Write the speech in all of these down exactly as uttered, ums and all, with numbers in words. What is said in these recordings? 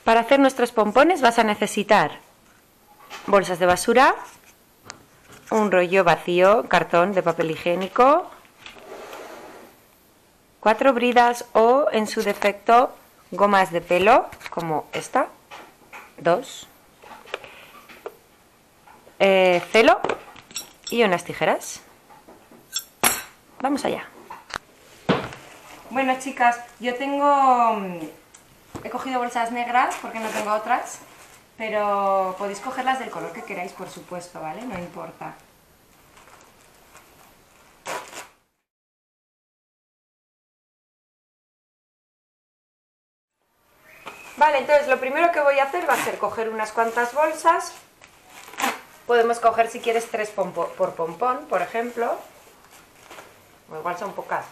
Para hacer nuestros pompones vas a necesitar bolsas de basura, un rollo vacío, cartón de papel higiénico, cuatro bridas o, en su defecto, gomas de pelo, como esta, dos, eh, celo y unas tijeras. Vamos allá. Bueno, chicas, yo tengo... He cogido bolsas negras porque no tengo otras, pero podéis cogerlas del color que queráis, por supuesto, ¿vale? No importa. Vale, entonces lo primero que voy a hacer va a ser coger unas cuantas bolsas. Podemos coger, si quieres, tres por pompón, por ejemplo. O igual son pocas.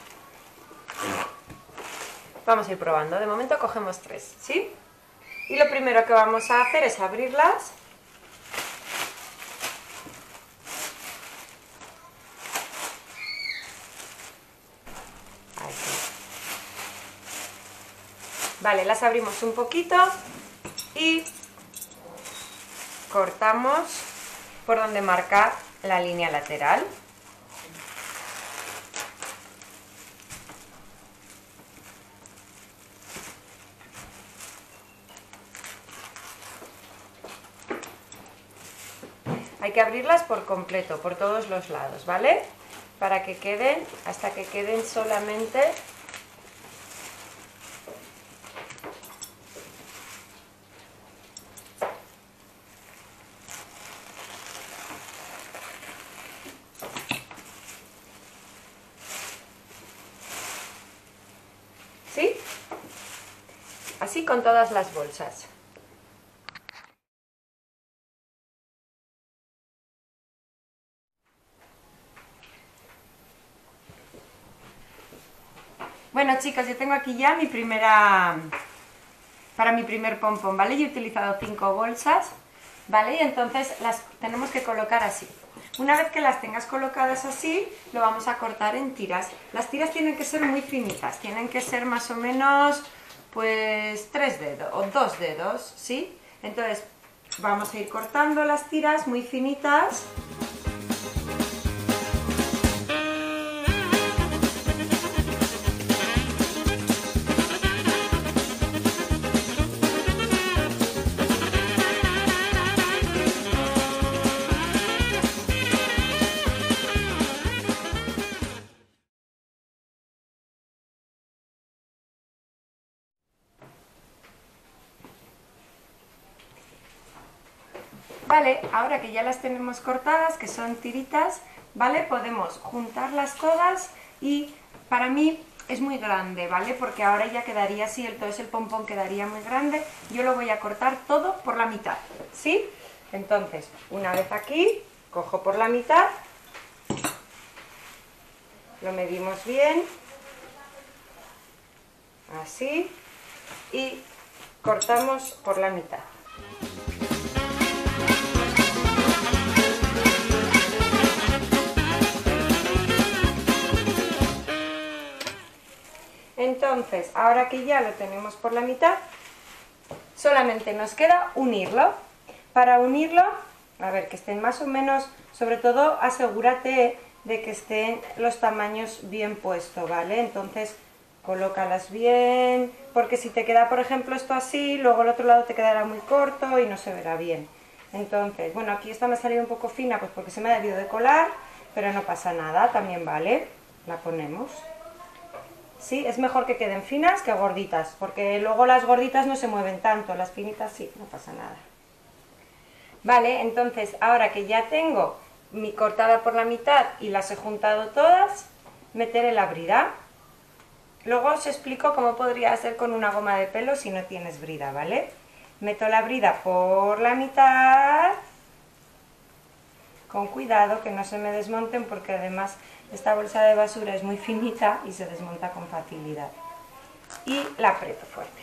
Vamos a ir probando. De momento cogemos tres, ¿sí? Y lo primero que vamos a hacer es abrirlas. Ahí está. Vale, las abrimos un poquito y cortamos por donde marca la línea lateral. Hay que abrirlas por completo, por todos los lados, ¿vale? Para que queden, hasta que queden solamente ¿sí? Así con todas las bolsas. Bueno, chicas, yo tengo aquí ya mi primera, para mi primer pompón, ¿vale? Yo he utilizado cinco bolsas, ¿vale? Y entonces las tenemos que colocar así. Una vez que las tengas colocadas así, lo vamos a cortar en tiras. Las tiras tienen que ser muy finitas, tienen que ser más o menos, pues, tres dedos o dos dedos, ¿sí? Entonces, vamos a ir cortando las tiras muy finitas. Vale, ahora que ya las tenemos cortadas, que son tiritas, ¿vale? Podemos juntarlas todas y para mí es muy grande, ¿vale? Porque ahora ya quedaría así, entonces el pompón quedaría muy grande. Yo lo voy a cortar todo por la mitad, ¿sí? Entonces, una vez aquí, cojo por la mitad, lo medimos bien, así, y cortamos por la mitad. Entonces, ahora que ya lo tenemos por la mitad, solamente nos queda unirlo. Para unirlo, a ver, que estén más o menos, sobre todo asegúrate de que estén los tamaños bien puestos, ¿vale? Entonces, colócalas bien, porque si te queda, por ejemplo, esto así, luego el otro lado te quedará muy corto y no se verá bien. Entonces, bueno, aquí esta me ha salido un poco fina, pues porque se me ha debido de colar, pero no pasa nada, también vale, la ponemos. Sí, es mejor que queden finas que gorditas, porque luego las gorditas no se mueven tanto, las finitas sí, no pasa nada. Vale, entonces ahora que ya tengo mi cortada por la mitad y las he juntado todas, meteré la brida. Luego os explico cómo podría ser con una goma de pelo si no tienes brida, ¿vale? Meto la brida por la mitad, con cuidado que no se me desmonten porque además esta bolsa de basura es muy finita y se desmonta con facilidad. Y la aprieto fuerte.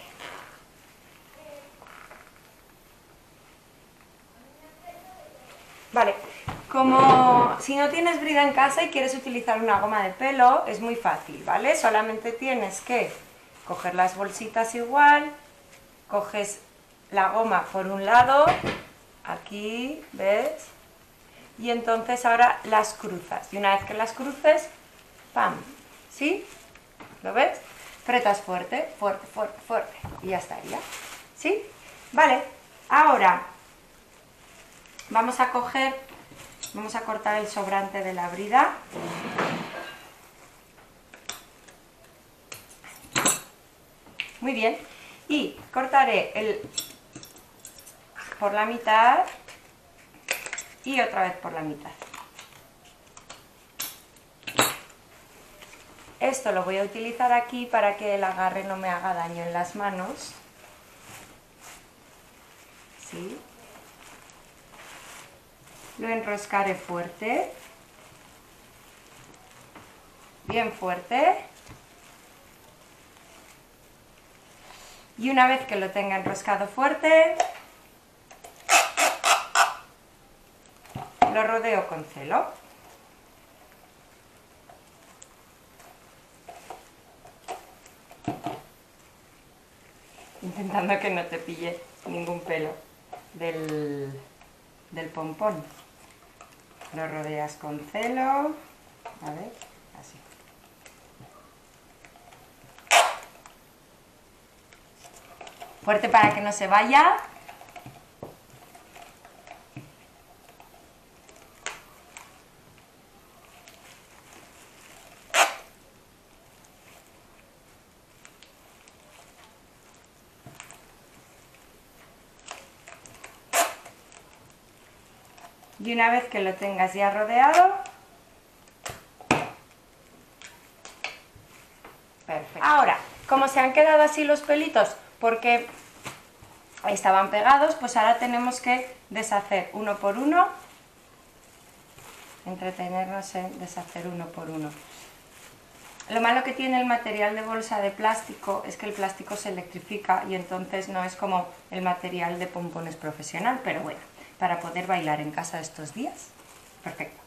Vale, como si no tienes brida en casa y quieres utilizar una goma de pelo, es muy fácil, ¿vale? Solamente tienes que coger las bolsitas igual, coges la goma por un lado, aquí, ¿ves? Y entonces ahora las cruzas, y una vez que las cruces, ¡pam! ¿Sí? ¿Lo ves? Apretas fuerte, fuerte, fuerte, fuerte, y ya estaría, ¿sí? Vale, ahora vamos a coger, vamos a cortar el sobrante de la brida. Muy bien, y cortaré el por la mitad y otra vez por la mitad. Esto lo voy a utilizar aquí para que el agarre no me haga daño en las manos. ¿Sí? Lo enroscaré fuerte, bien fuerte. Y una vez que lo tenga enroscado fuerte, lo rodeo con celo. Intentando que no te pille ningún pelo del, del pompón. Lo rodeas con celo, a ver, así. Fuerte para que no se vaya. Y una vez que lo tengas ya rodeado, perfecto. Ahora, como se han quedado así los pelitos porque estaban pegados, pues ahora tenemos que deshacer uno por uno, entretenernos en deshacer uno por uno. Lo malo que tiene el material de bolsa de plástico es que el plástico se electrifica y entonces no es como el material de pompones profesional, pero bueno, para poder bailar en casa estos días, perfecto.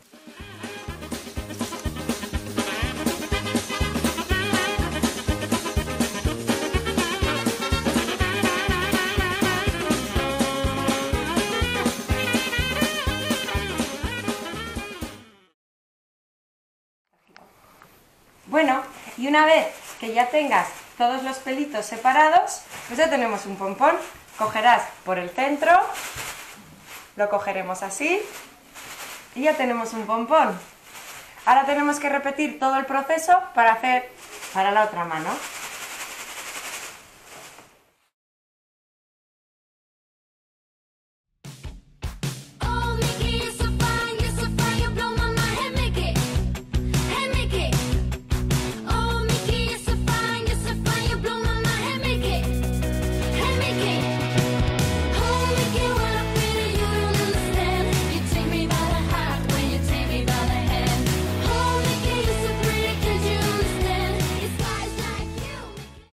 Bueno, y una vez que ya tengas todos los pelitos separados, pues ya tenemos un pompón. Cogerás por el centro, lo cogeremos así y ya tenemos un pompón. Ahora tenemos que repetir todo el proceso para hacer para la otra mano.